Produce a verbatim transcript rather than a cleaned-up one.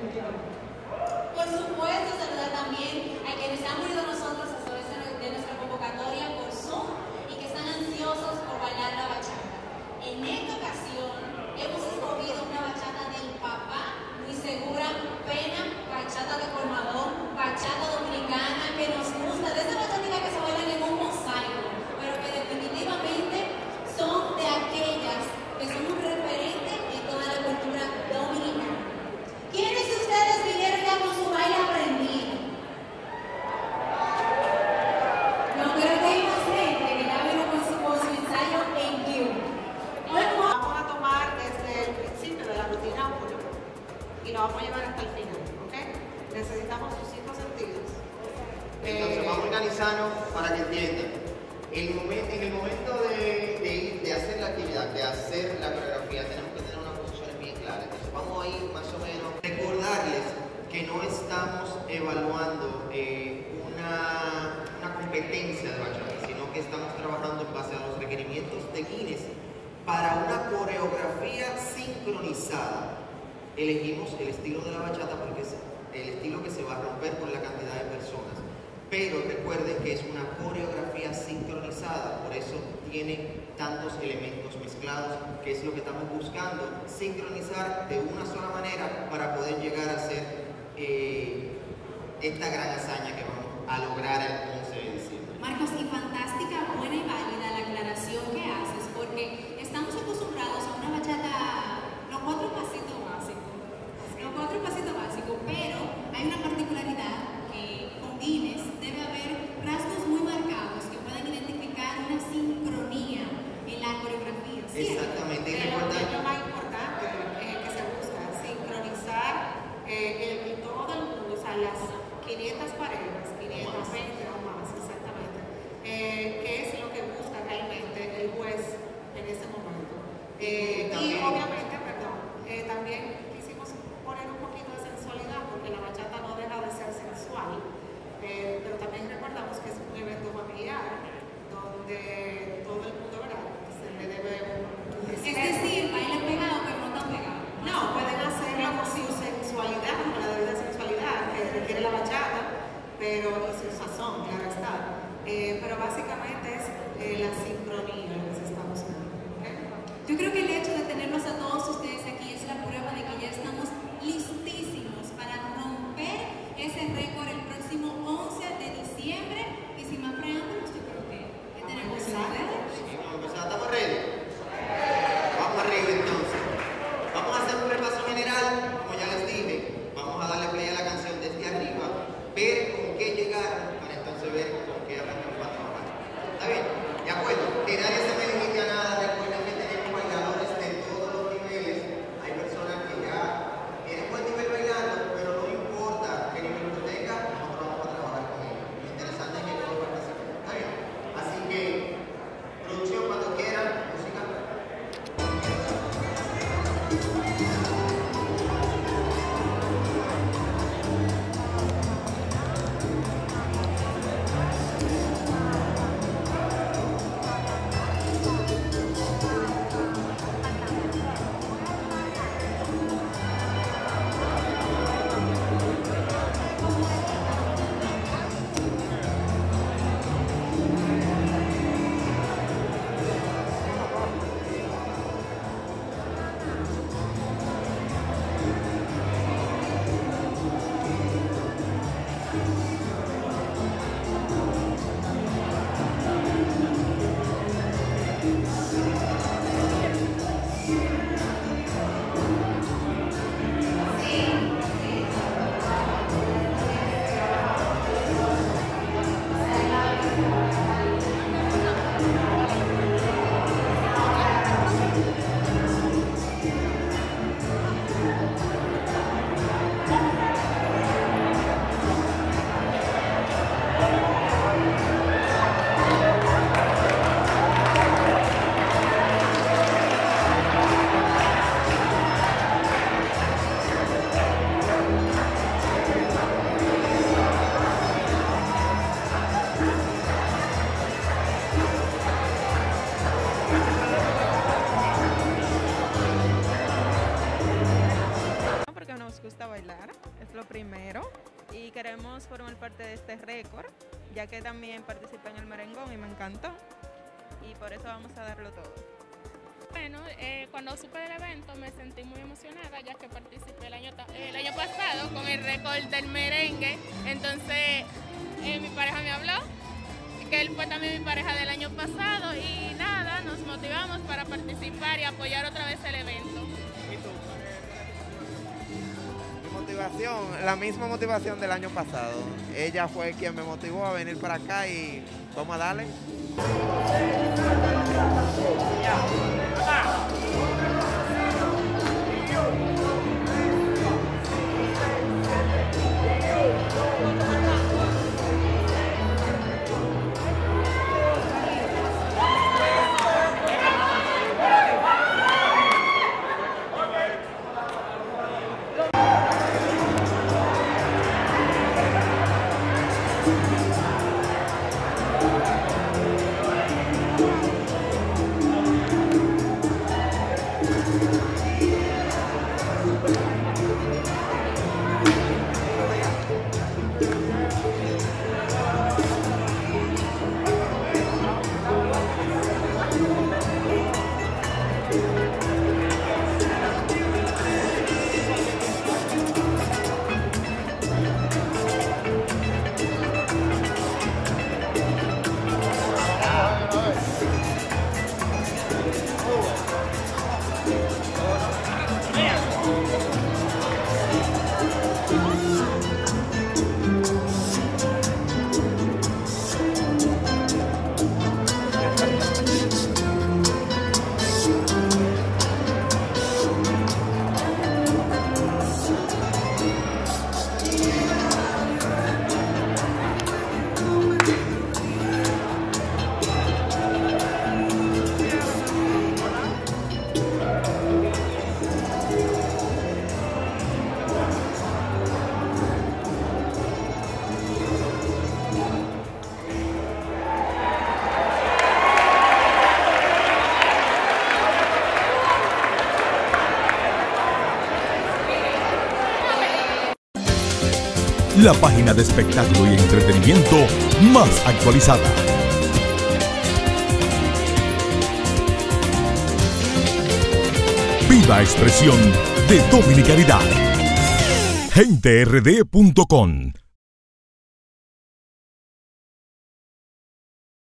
Por supuesto, saludar también a quienes han unido a nosotros a través de nuestra convocatoria por Zoom y que están ansiosos por bailar la bachata. En esta ocasión hemos escogido una bachata del papá, muy segura, pena, bachata de colmadón, bachata dominicana, que nos gusta, de esa bachata que se bailan en un mosaico, pero que definitivamente son de aquellas que son un referente en toda la cultura dominicana. ¿Quiénes de ustedes vinieron ya con su baile aprendido? No creo que hay más gente que ya vino con su, con su ensayo en Q. Vamos a tomar desde el principio de la rutina uno y lo vamos a llevar hasta el final, ¿ok? Necesitamos sus cinco sentidos. Entonces Eh, vamos a organizarnos para que entiendan. El momen- en el momento de, de ir, de hacer la actividad, de hacer la coreografía, tenemos que tener unas posiciones bien claras. Entonces vamos a ir más o menos. Recordarles que no estamos evaluando eh, una, una competencia de bachata, sino que estamos trabajando en base a los requerimientos de Guinness para una coreografía sincronizada. Elegimos el estilo de la bachata porque es el estilo que se va a romper por la cantidad de personas. Pero recuerden que es una coreografía sincronizada, por eso tiene tantos elementos mezclados, que es lo que estamos buscando, sincronizar de una sola manera para poder llegar a hacer eh, esta gran hazaña que vamos a lograr el once de diciembre. Marcos, y fantástica, buena y válida la aclaración que haces, porque estamos acostumbrados a una bachata, los cuatro pasitos básicos, los cuatro pasitos básicos, pero hay una particularidad que con Guinness debe haber rasgos muy marcados que puedan identificar una sincronía en la coreografía, ¿cierto? Exactamente, y Pero recuerda- es lo más importante eh, que se busca, sincronizar eh, el, todo el mundo, o sea, las quinientas parejas, quinientas veinte, queremos formar parte de este récord, ya que también participé en el merengón y me encantó, y por eso vamos a darlo todo. Bueno, eh, cuando supe del evento me sentí muy emocionada, ya que participé el año, el año pasado con el récord del merengue. Entonces eh, mi pareja me habló, que él fue también mi pareja del año pasado, y nada, nos motivamos para participar y apoyar otra vez el evento. ¿Y tú? Mi motivación, la misma motivación del año pasado. Ella fue quien me motivó a venir para acá y vamos a darle. La página de espectáculo y entretenimiento más actualizada. Viva expresión de dominicanidad. gente r d punto com